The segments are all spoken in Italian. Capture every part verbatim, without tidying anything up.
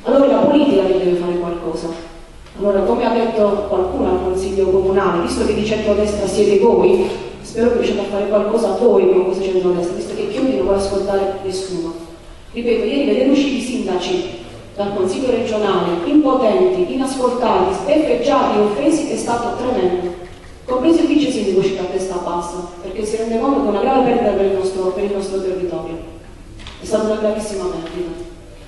allora è la politica che deve fare qualcosa. Allora, come ha detto qualcuno al Consiglio Comunale, visto che di centrodestra siete voi, spero che riusciate a fare qualcosa voi con questo centrodestra, visto che Chiodi non vuole ascoltare nessuno. Ripeto, ieri vedere uscire i sindaci dal Consiglio regionale, impotenti, inascoltati, sbeffeggiati, offesi, è stato tremendo. Compreso il vice sindaco uscito a testa bassa, perché si rende conto che è una grave perdita per il nostro, per il nostro territorio. È stata una gravissima perdita.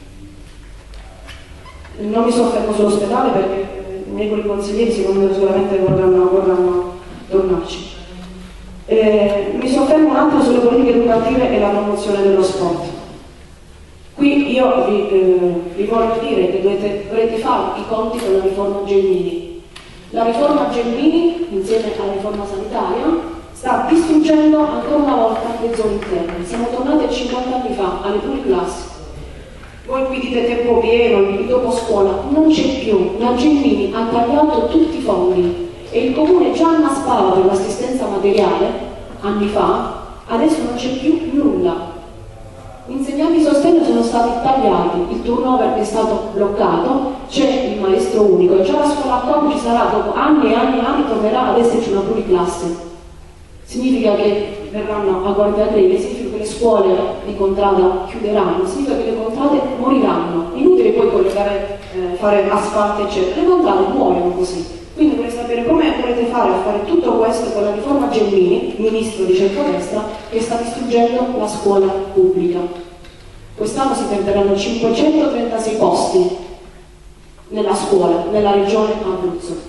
Non mi soffermo sull'ospedale perché i miei consiglieri secondo me sicuramente vorranno, vorranno tornarci. Eh, mi soffermo un attimo sulle politiche educative e la promozione dello sport. Qui io vi, eh, vi voglio dire che dovete, dovrete fare i conti con la riforma Gelmini. La riforma Gelmini, insieme alla riforma sanitaria, sta distruggendo ancora una volta le zone interne. Siamo tornati a cinquanta anni fa, alle pluriclassi. Voi qui dite tempo pieno, il dopo scuola, non c'è più. La Gelmini ha tagliato tutti i fondi e il comune già annaspava per l'assistenza materiale anni fa, adesso non c'è più nulla. Gli insegnanti di sostegno sono stati tagliati, il turnover è stato bloccato, c'è il maestro unico e già la scuola a Como ci sarà, dopo anni e anni e anni tornerà ad esserci una pluriclasse. Significa che verranno a guardia greve, significa che le scuole di contrada chiuderanno, significa che le contrade moriranno. Inutile poi collegare, eh, fare asfalto eccetera, le contrade muoiono così. Quindi vorrei sapere come volete fare a fare tutto questo con la riforma Gelmini, ministro di centrodestra, che sta distruggendo la scuola pubblica. Quest'anno si perderanno cinquecentotrentasei posti nella scuola, nella regione Abruzzo.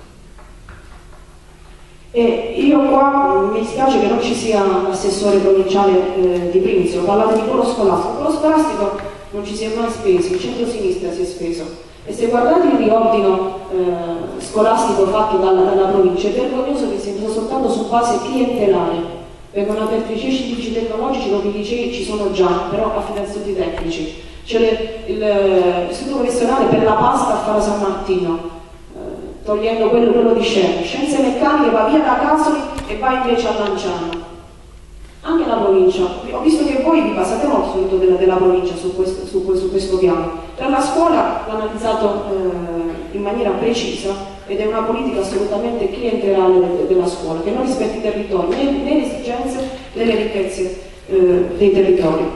E io qua mi dispiace che non ci sia l'assessore provinciale eh, di Prinzio, parlate di polo scolastico, polo scolastico non ci si è mai speso, il centro-sinistra si è speso. E se guardate il riordino eh, scolastico fatto dalla, dalla provincia, è vergognoso che sia soltanto su base clientelare. Vengono aperti i licei tecnologici dove i licei ci sono già, però a finanziamenti tecnici. C'è l'istituto professionale per la pasta a Faro San Martino, eh, togliendo quello, quello di Scienze. Scienze meccaniche va via da Casoli e va invece a Lanciano. Anche la provincia, ho visto che voi vi basate molto sul della, della provincia su questo, su, su questo piano. Per la scuola l'ha analizzato eh, in maniera precisa ed è una politica assolutamente clientelare de, della scuola, che non rispetta i territori, né, né le esigenze né le ricchezze eh, dei territori.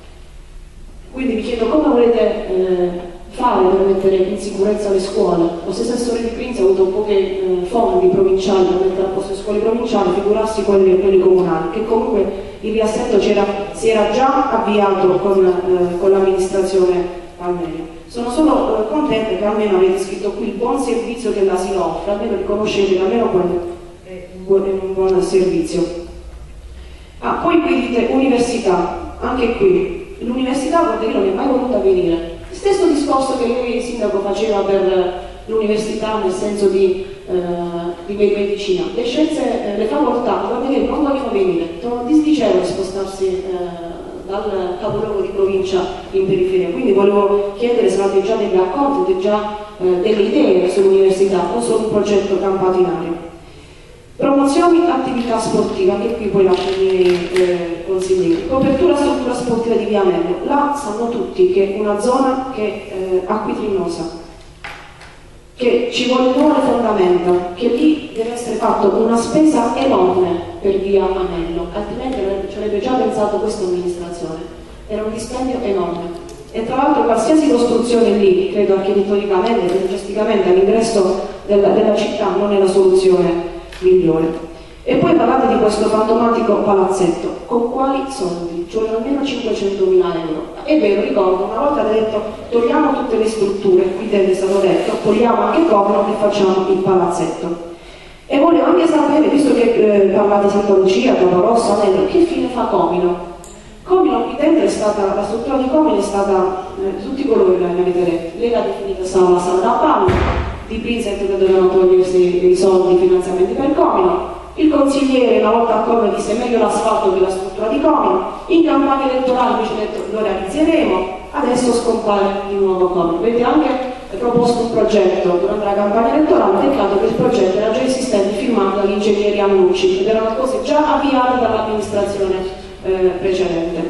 Quindi vi chiedo come volete eh, fare per mettere in sicurezza le scuole. Lo stesso assessore di Prinzio ha avuto pochi eh, fondi provinciali per mettere a posto le scuole provinciali, figurarsi quelli, quelli comunali, che comunque il riassetto si era già avviato con, eh, con l'amministrazione Palmeri. Sono solo eh, contenta che almeno avete scritto qui il buon servizio che l'asilo offre, almeno riconoscete che almeno quello è un buon, è un buon servizio. Ah, poi qui dite università, anche qui l'università, guarda, io non è mai voluta venire. Stesso discorso che lui il sindaco faceva per l'università nel senso di, eh, di medicina. Le scienze, eh, le facoltà, guarda che non vogliono venire, sono disdicevoli spostarsi eh, dal capoluogo di provincia in periferia. Quindi volevo chiedere se avete già degli accordi, già eh, delle idee sull'università o solo un progetto campato in aria. Promozioni attività sportiva, anche qui poi lascio i miei eh, consiglieri. Copertura struttura sportiva di Vianello. Là sanno tutti che è una zona che è eh, acquitrinosa, che ci vuole nuove fondamenta, che lì deve essere fatta una spesa enorme per via Anello, altrimenti ci avrebbe già pensato questa amministrazione. Era un dispendio enorme. E tra l'altro qualsiasi costruzione lì, credo architettonicamente e logisticamente all'ingresso della, della città, non è la soluzione migliore. E poi parlate di questo fantomatico palazzetto. Con quali soldi? Ci vogliono almeno cinquecentomila euro. È vero, ricordo, una volta avete detto togliamo tutte le strutture, qui è stato detto, togliamo anche Covano e facciamo il palazzetto. E volevo anche sapere, visto che eh, parlate di Santa Lucia, Caporossa, Anello, che fine fa Comino? Comino qui dentro è stata, la struttura di Comino è stata, eh, tutti colori l'avete detto, lei l'ha definita sala, sala da palma, di Prinzio che dovevano togliersi i soldi, i finanziamenti per Comino. Il consigliere una volta a Comino disse meglio l'asfalto che la struttura di Comino. In campagna elettorale invece ha detto lo realizzeremo, adesso scompare di nuovo Comino. Avete anche proposto un progetto durante la campagna elettorale, peccato che il progetto era già esistente, firmato dagli ingegneri Annucci, ed erano cose già avviate dall'amministrazione eh, precedente.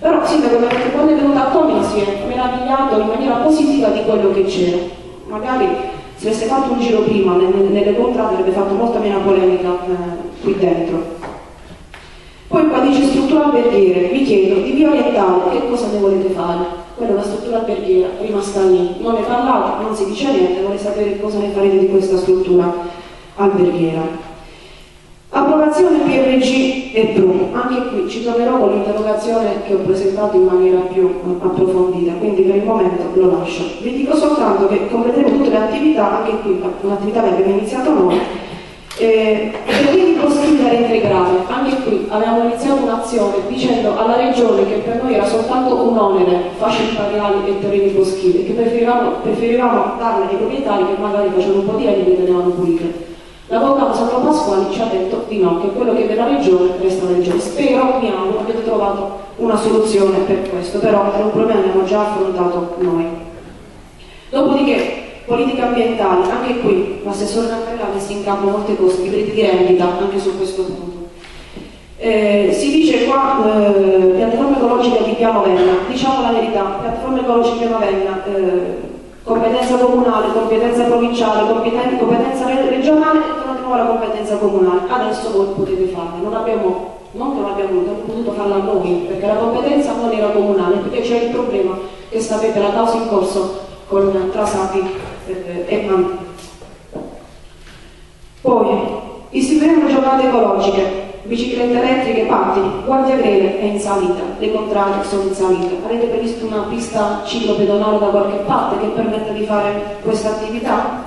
Però sindaco, quando è venuta a Como si è meravigliato in maniera positiva di quello che c'era. Magari se avesse fatto un giro prima nelle, nelle contrade avrebbe fatto molta meno polemica eh, qui dentro. Poi qua dice struttura alberghiere, vi chiedo di via orientale che cosa ne volete fare? Quella è una struttura alberghiera rimasta lì, non ne parlate, non si dice niente, vorrei sapere cosa ne farete di questa struttura alberghiera. Approvazione P R G e P R U, anche qui ci tornerò con l'interrogazione che ho presentato in maniera più approfondita, quindi per il momento lo lascio. Vi dico soltanto che completeremo tutte le attività, anche qui un'attività che abbiamo iniziato noi, eh, giardini boschivi da reintegrare. Anche qui avevamo iniziato un'azione dicendo alla Regione che per noi era soltanto un onere fasce imperiali e terreni boschivi, che preferivamo, preferivamo darle ai proprietari che magari facevano un po' di legno e li tenevano pulite. L'avvocato Sandro Pasquali ci ha detto di no, che quello che della Regione resta la Regione. Spero, mi auguro, abbiate trovato una soluzione per questo, però è un problema che abbiamo già affrontato noi. Dopodiché, politiche ambientali, anche qui l'assessore Naccella ha messo in campo molte cose, libreti di rendita, anche su questo punto. Eh, si dice qua, eh, piattaforma ecologica di Piano Venna, diciamo la verità, piattaforma ecologica di Piano Venna, eh, competenza comunale, competenza provinciale, competenza, competenza regionale e torna di nuovo la competenza comunale. Adesso voi potete farla. Non abbiamo, non che non abbiamo voluto, abbiamo potuto farla noi, perché la competenza non era comunale, perché c'è il problema che sapete, la causa in corso con Trasapi eh, e Manti. Poi, istituiremo giornate ecologiche. Biciclette elettriche, pattini, Guardia Grele è in salita, le contrarie sono in salita. Avete previsto una pista ciclopedonale da qualche parte che permetta di fare questa attività?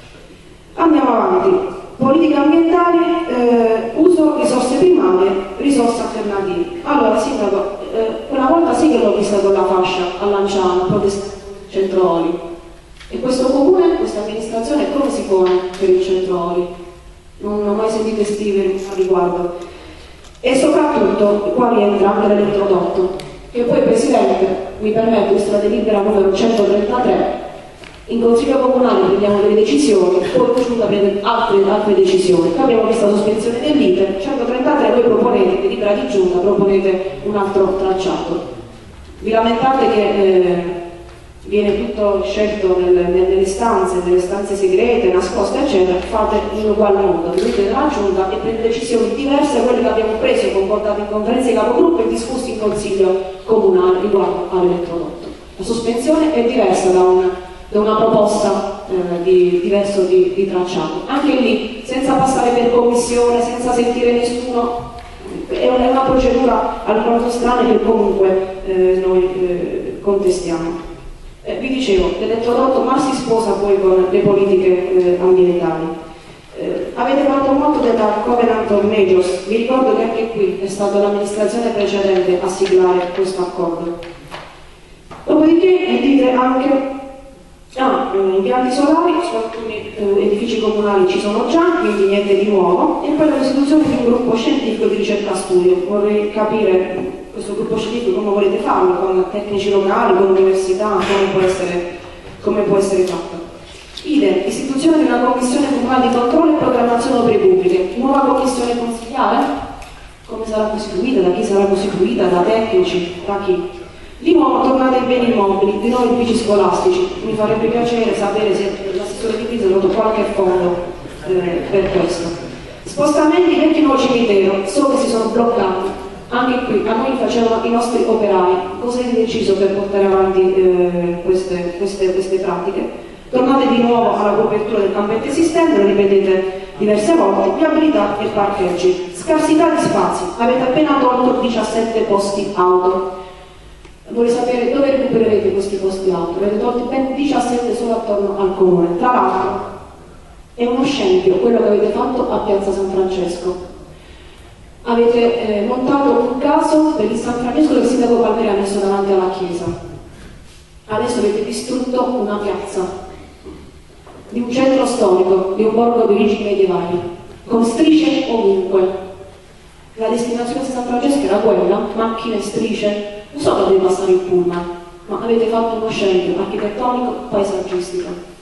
Andiamo avanti. Politiche ambientali, eh, uso risorse primarie, risorse alternative. Allora, Sindaco, eh, una volta sì che l'ho vista con la fascia a Lanciano, proprio Centro Oli. E questo comune, questa amministrazione, come si pone per il Centro Oli? Non ho mai sentito scrivere a riguardo. E soprattutto qua rientra anche l'elettrodotto, che poi Presidente mi permette, visto la delibera numero centotrentatré, in Consiglio Comunale prendiamo delle decisioni, poi in Giunta prende altre, altre decisioni. Qua abbiamo visto la sospensione dell'iter, centotrentatré voi proponete, delibera di Giunta, proponete un altro tracciato. Vi lamentate che eh, viene tutto scelto nelle, nelle stanze, nelle stanze segrete, nascoste, eccetera, fate in ugual modo, venite dalla Giunta e prendete decisioni diverse da quelle che abbiamo preso, concordate in conferenza di capogruppo e discussi in Consiglio Comunale riguardo all'elettrodotto. La sospensione è diversa da una, da una proposta eh, di, diverso di, di tracciato. Anche lì, senza passare per commissione, senza sentire nessuno, è una, è una procedura alquanto strana che comunque eh, noi eh, contestiamo. Eh, vi dicevo, l'elettrodotto ma si sposa poi con le politiche eh, ambientali. Eh, avete fatto molto della Covenant of Majors, vi ricordo che anche qui è stata l'amministrazione precedente a siglare questo accordo. Dopodiché vi dite anche, ah, impianti solari su alcuni eh, edifici comunali ci sono già, quindi niente di nuovo, e poi la costituzione di un gruppo scientifico di ricerca studio. Vorrei capire questo gruppo scientifico come volete farlo, con tecnici locali, con università, come può essere, come può essere fatto. Idem, istituzione di una commissione comunale di controllo e programmazione opere pubbliche, nuova commissione consigliare, come sarà costituita, da chi sarà costituita, da tecnici, da chi? Di nuovo tornate ai beni immobili, di nuovo edifici scolastici, mi farebbe piacere sapere se l'assessore di Pisa ha dato qualche fondo eh, per questo. Spostamenti vecchio nuovo cimitero, so che si sono bloccati. Anche qui a noi facevano i nostri operai, cosa hai deciso per portare avanti eh, queste, queste, queste pratiche? Tornate di nuovo alla copertura del campetto esistente, lo ripetete diverse volte, viabilità e parcheggi, scarsità di spazi, avete appena tolto diciassette posti auto. Vorrei sapere dove recupererete questi posti auto, avete tolti ben diciassette solo attorno al comune. Tra l'altro è uno scempio quello che avete fatto a Piazza San Francesco. Avete eh, montato un caso per il San Francesco che il sindaco Palmeri ha messo davanti alla chiesa. Adesso avete distrutto una piazza di un centro storico, di un borgo di origini medievali, con strisce ovunque. La destinazione di San Francesco era quella, macchine, strisce, non so dove deve passare il pullman, ma avete fatto uno scempio architettonico, paesaggistico.